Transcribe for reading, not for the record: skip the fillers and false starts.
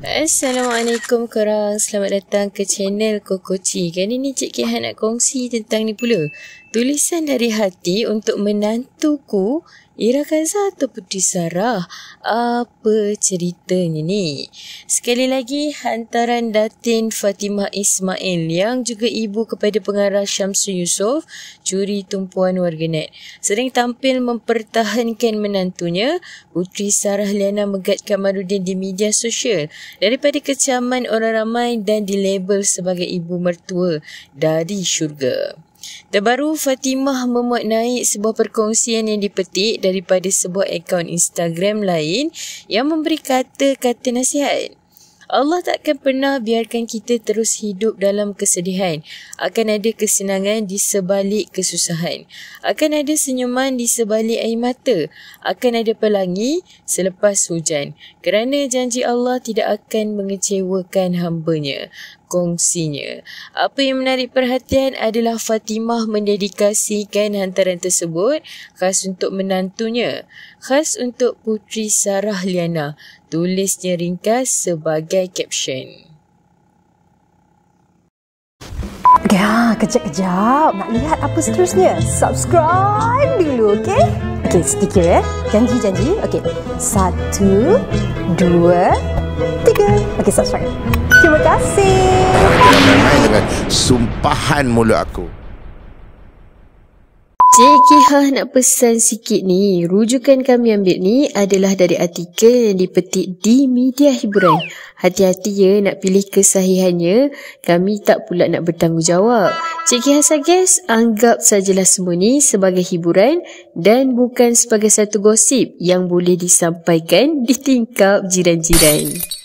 Assalamualaikum korang, selamat datang ke channel Kokoci. Kali ni Cik Kihan nak kongsi tentang ni pula. Tulisan dari hati untuk menantuku, Ira Kaza atau Puteri Sarah. Apa ceritanya ni? Sekali lagi, hantaran Datin Fatimah Ismail yang juga ibu kepada pengarah Syamsul Yusof, curi tumpuan warganet. Sering tampil mempertahankan menantunya, Puteri Sarah Liana Megat Kamarudin di media sosial daripada kecaman orang ramai dan dilabel sebagai ibu mertua dari syurga. Terbaru, Fatimah memuat naik sebuah perkongsian yang dipetik daripada sebuah akaun Instagram lain yang memberi kata-kata nasihat. Allah takkan pernah biarkan kita terus hidup dalam kesedihan. Akan ada kesenangan di sebalik kesusahan. Akan ada senyuman di sebalik air mata. Akan ada pelangi selepas hujan. Kerana janji Allah tidak akan mengecewakan hamba-Nya. Kongsinya. Apa yang menarik perhatian adalah Fatimah mendedikasikan hantaran tersebut khas untuk menantunya, khas untuk Puteri Sarah Liana. Tulisnya ringkas sebagai caption. Ya, kejap-kejap. Nak lihat apa seterusnya? Subscribe dulu, okey? Okey, sedikit ya. Janji-janji. Okey. 1, 2, 3. Okey, subscribe. Terima kasih. Jangan main-main dengan sumpahan mulut aku. Cik Kihah nak pesan sikit ni. Rujukan kami ambil ni adalah dari artikel yang dipetik di media hiburan. Hati-hati ya nak pilih kesahihannya. Kami tak pula nak bertanggungjawab. Cik Kihah suggest anggap sajalah semua ni sebagai hiburan dan bukan sebagai satu gosip yang boleh disampaikan di tingkap jiran-jiran.